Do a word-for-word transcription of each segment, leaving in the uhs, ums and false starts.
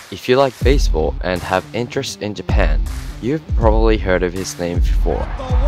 If you like baseball and have interest in Japan, you've probably heard of his name before.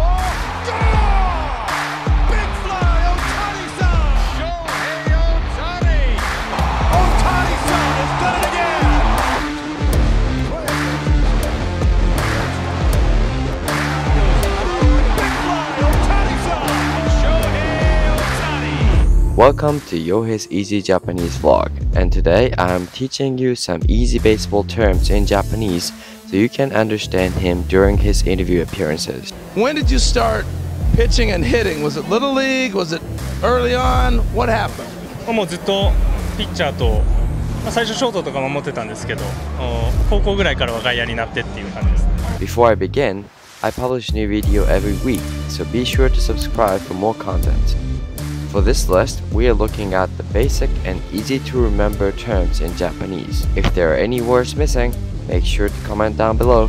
Welcome to Yohei's Easy Japanese Vlog, and today I am teaching you some easy baseball terms in Japanese so you can understand him during his interview appearances. When did you start pitching and hitting? Was it Little League? Was it early on? What happened? もうずっとピッチャーと、まあ、最初ショートとか守ってたんですけど、高校ぐらいからは外野になってっていう感じです。 Before I begin, I publish new video every week, so be sure to subscribe for more content. For this list, we are looking at the basic and easy to remember terms in Japanese. If there are any words missing, make sure to comment down below.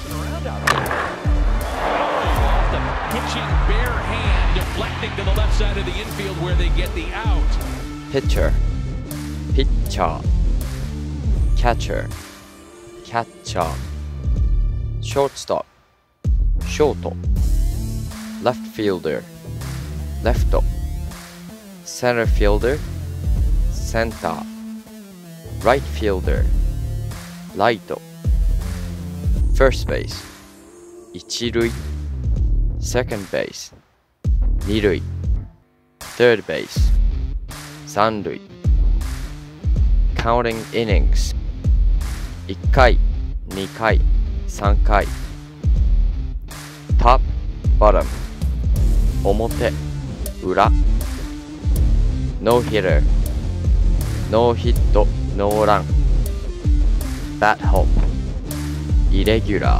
The pitching bare hand deflecting to the left side of the infield where they get the out. Pitcher, pitcher. Catcher, catcher. Shortstop, shorto. Left fielder, lefto. Center fielder, center. Right fielder, righto. First base, ichirui. Second base, nirui. Third base, sanrui. Counting innings, ikkai, nikai, sankai. Top, bottom, omote, ura. No hitter, no hit, no run. Bat hop, irregular.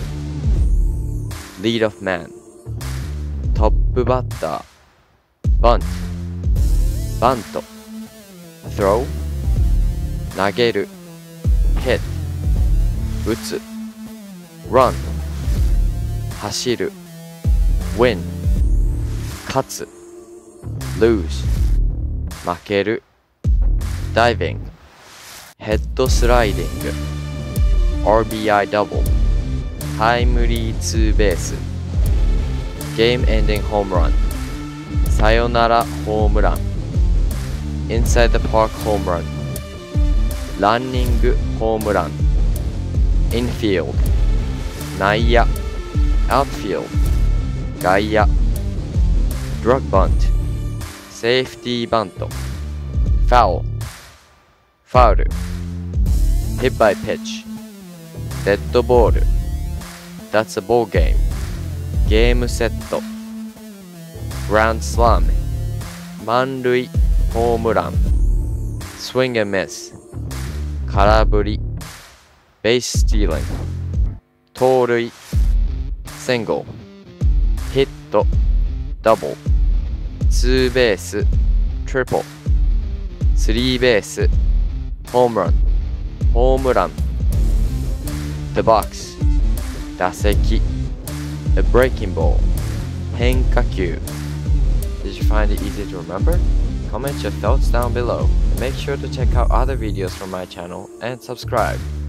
Lead off man, top batter. Bunt, banto. Throw, nageru. Hit, utsu. Run, hashiru. Win, katsu. Lose, makeru. Diving, head sliding. R B I double, timely two base. Game ending home run, sayonara home run. Inside the park home run, running home run. Infield, naiya. Outfield, gaiya. Drug bunt, safety bunto. Foul, foul. Hit by pitch, dead ball. That's a ball game. Game setto. Grand slam, manrui, home run. Swing and miss, karaburi. Base stealing, torui. Single, hit, double. Two base, triple. Three base, home run, home run. The box, daseki. A breaking ball, henkakyu. Did you find it easy to remember? Comment your thoughts down below and make sure to check out other videos from my channel and subscribe.